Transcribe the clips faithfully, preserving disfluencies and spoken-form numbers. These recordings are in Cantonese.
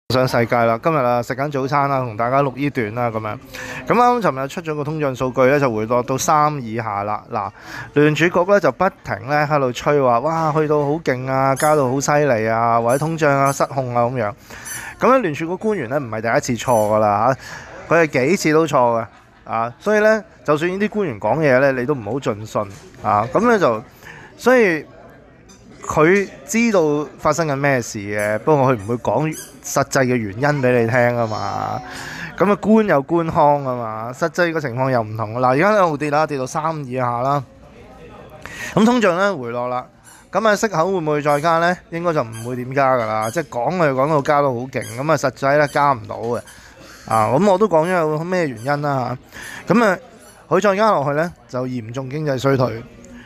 上世界啦，今日啊食緊早餐啦，同大家錄呢段啦咁樣。咁啱尋日出咗個通脹數據咧，就回落到三以下啦。嗱，聯儲局咧就不停咧喺度吹話，哇，去到好勁啊，加到好犀利啊，或者通脹啊失控啊咁樣。咁咧聯儲局官員咧唔係第一次錯噶啦嚇，佢係幾次都錯嘅啊。所以咧，就算呢啲官員講嘢咧，你都唔好盡信啊。咁咧就所以。佢知道發生緊咩事嘅，不過佢唔會講實際嘅原因俾你聽啊嘛。咁啊官有官腔啊嘛，實際個情況又唔同。嗱，而家一路跌啦，跌到三以下啦。咁通脹咧回落啦，咁啊息口會唔會再加呢？應該就唔會點加噶啦，即係講佢講到加到好勁，咁啊實際咧加唔到嘅。啊，咁我都講咗有咩原因啦嚇。咁啊，佢再加落去呢，就嚴重經濟衰退。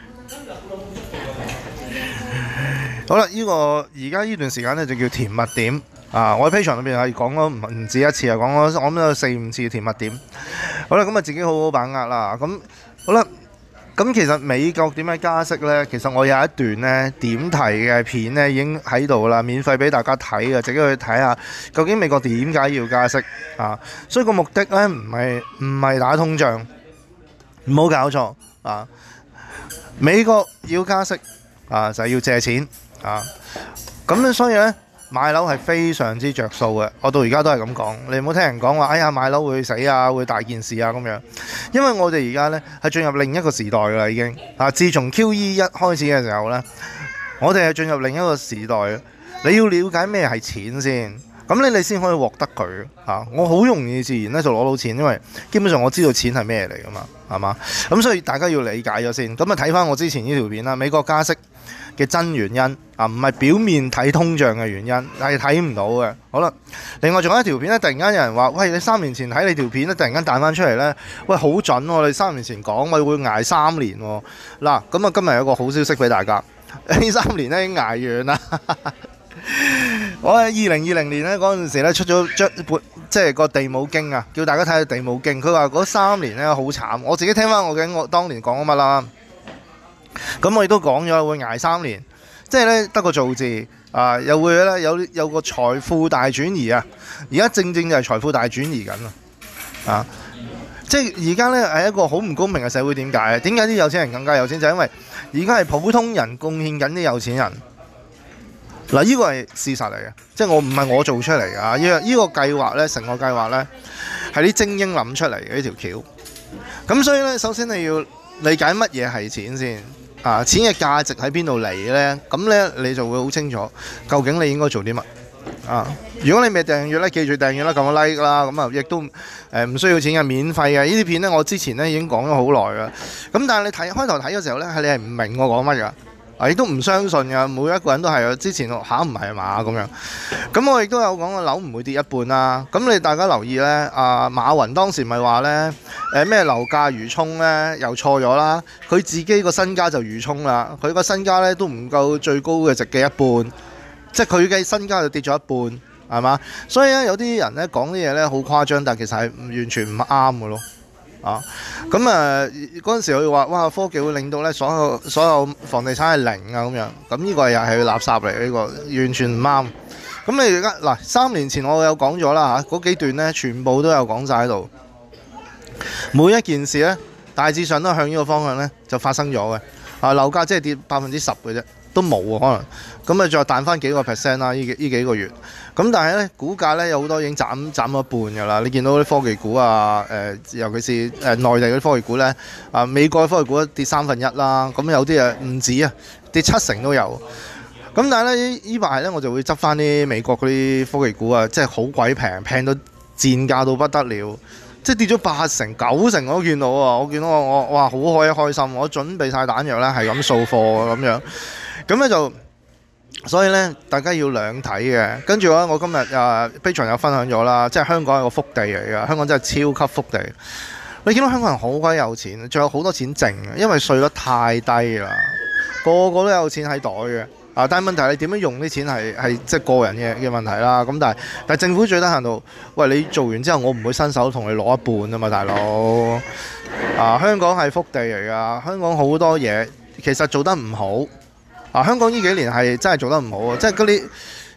好啦，呢、這個而家呢段時間咧就叫甜蜜點啊！我喺 Patreon 裏邊係講咗唔唔止一次啊，講咗我諗有四五次甜蜜點。好啦，咁啊自己好好把握啦。咁好啦，咁其實美國點樣加息呢？其實我有一段呢點題嘅片呢已經喺度啦，免費俾大家睇嘅，自己去睇下究竟美國點解要加息啊？所以個目的呢唔係唔係打通脹，唔好搞錯啊！美國要加息啊，就係、是、要借錢。啊，咁咧所以咧買樓係非常之着數嘅，我到而家都係咁講。你唔好聽人講話，哎呀買樓會死啊，會大件事啊咁樣。因為我哋而家咧係進入另一個時代㗎啦，已經啊，自從 Q E 一開始嘅時候咧，我哋係進入另一個時代。你要了解咩係錢先，咁你你先可以獲得佢啊。我好容易自然咧就攞到錢，因為基本上我知道錢係咩嚟㗎嘛，係嘛？咁所以大家要理解咗先。咁啊睇翻我之前呢條片啦，美國加息嘅真原因啊，唔係表面睇通脹嘅原因，係睇唔到嘅。好啦，另外仲有一條片咧，突然間有人話：喂，你三年前睇你條片咧，突然間彈翻出嚟咧，喂，好準喎！你三年前講，我會捱三年喎。嗱，咁啊，今日有個好消息俾大家，呢三年咧已經捱完啦。我喺二零二零年咧嗰陣時咧出咗張本，即係個地母經啊，叫大家睇下地母經。佢話嗰三年咧好慘，我自己聽翻我嘅我當年講咗乜啦。咁我亦都講咗會捱三年，即係咧得個造字啊，又會咧有有個財富大轉移啊！而家正正就係財富大轉移緊啊！啊，即係而家咧係一個好唔公平嘅社會，點解啊？點解啲有錢人更加有錢？就係因為而家係普通人貢獻緊啲有錢人。嗱，呢個係事實嚟嘅，即係我唔係我做出嚟㗎。呢個呢個計劃咧，成個計劃咧係啲精英諗出嚟嘅呢條橋。咁所以咧，首先你要理解乜嘢係錢先。啊！錢嘅價值喺邊度嚟呢？咁呢，你就會好清楚，究竟你應該做啲乜啊？如果你未訂閱呢，記住訂閱啦，撳個 like 啦，咁啊亦都誒唔需要錢嘅，免費嘅。呢啲片呢，我之前呢已經講咗好耐噶。咁但係你睇開頭睇嘅時候呢，係你係唔明我講乜噶。啊！亦都唔相信㗎，每一個人都係啊。之前我嚇唔係嘛咁樣，咁我亦都有講個樓唔會跌一半啦。咁你大家留意呢，阿馬雲當時咪話呢，誒咩樓價如衝呢，又錯咗啦。佢自己個身家就如衝啦，佢個身家呢都唔夠最高嘅值嘅一半，即係佢嘅身家就跌咗一半，係嘛？所以咧有啲人呢講啲嘢呢好誇張，但其實係完全唔啱嘅咯。啊，咁啊嗰陣時佢話哇科技會令到咧所有所有房地產係零啊咁樣，咁呢個又係垃圾嚟，呢個完全唔啱。咁你而家嗱三年前我有講咗啦嚇，嗰幾段咧全部都有講晒喺度，每一件事咧大致上都向呢個方向咧就發生咗嘅。啊樓價即係跌百分之十嘅啫，都冇啊可能。咁啊再彈翻幾個 percent 啦，呢幾呢幾個月。咁但係咧，股價咧有好多已經斬斬咗一半㗎啦。你見到啲科技股啊，誒、呃，尤其是誒、呃、內地嗰啲科技股咧，啊美國嘅科技股跌三分一啦。咁有啲啊唔止啊，跌七成都有。咁但係咧呢排咧，我就會執翻啲美國嗰啲科技股啊，即係好鬼平，平到賤價到不得了，即係跌咗八成九成我都見到啊！我見到我我哇好開開心，我準備晒彈藥咧，係咁掃貨咁樣。咁咧就。所以咧，大家要兩睇嘅。跟住咧，我今日啊 Patreon 有分享咗啦，即係香港係個福地嚟嘅，香港真係超級福地。你見到香港人好鬼有錢，仲有好多錢剩，因為稅率太低啦，個個都有錢喺袋嘅。啊，但係問題你點樣用啲錢係係即係個人嘅嘅問題啦。咁但係但係政府最低限度，喂你做完之後，我唔會伸手同你攞一半啊嘛，大佬。啊，香港係福地嚟㗎，香港好多嘢其實做得唔好。啊！香港呢幾年係真係做得唔好啊！即係嗰啲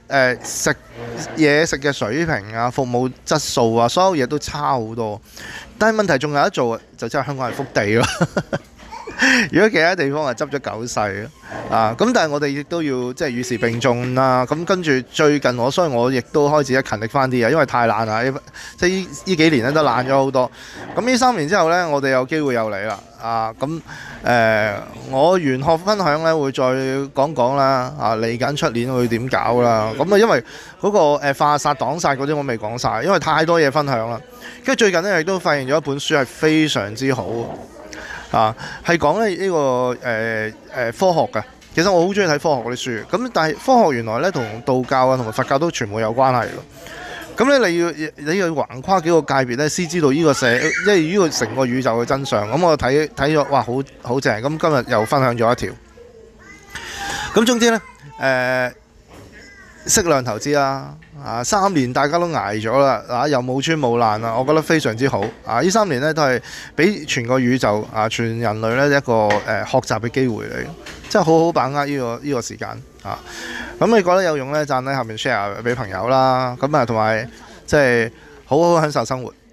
誒食嘢食嘅水平啊、服務質素啊，所有嘢都差好多。但係問題仲有得做，就真係香港係福地咯。如果其他地方係執咗九世啊，咁但係我哋亦都要即係與時並進啦。咁跟住最近我，所以我亦都開始一勤力翻啲啊，因為太懶啦，即係呢呢幾年咧都懶咗好多。咁呢三年之後呢，我哋有機會又嚟啦啊！咁誒、呃，我玄學分享呢會再講講啦啊，嚟緊出年會點搞啦？咁啊，因為嗰、嗰個誒化煞擋煞嗰啲我未講晒，因為太多嘢分享啦。跟住最近呢，亦都發現咗一本書係非常之好。啊，係講咧呢個誒誒、呃呃、科學嘅。其實我好中意睇科學嗰啲書，咁但係科學原來咧同道教啊同埋佛教都全部有關係咯。咁咧你要你要橫跨幾個界別咧，先知道呢個社，即係呢個成個宇宙嘅真相。咁我睇睇咗，哇，好好正！咁今日又分享咗一條。咁總之咧，誒、呃。適量投資啦，啊三年大家都捱咗啦，啊又冇穿冇爛啦，我覺得非常之好。啊呢三年咧都係俾全個宇宙啊全人類咧一個誒、呃、學習嘅機會嚟，真係好好把握呢、呢個呢、呢個時間啊。咁你覺得有用咧，讚喺下面 share 俾朋友啦。咁啊同埋即係好好享受生活。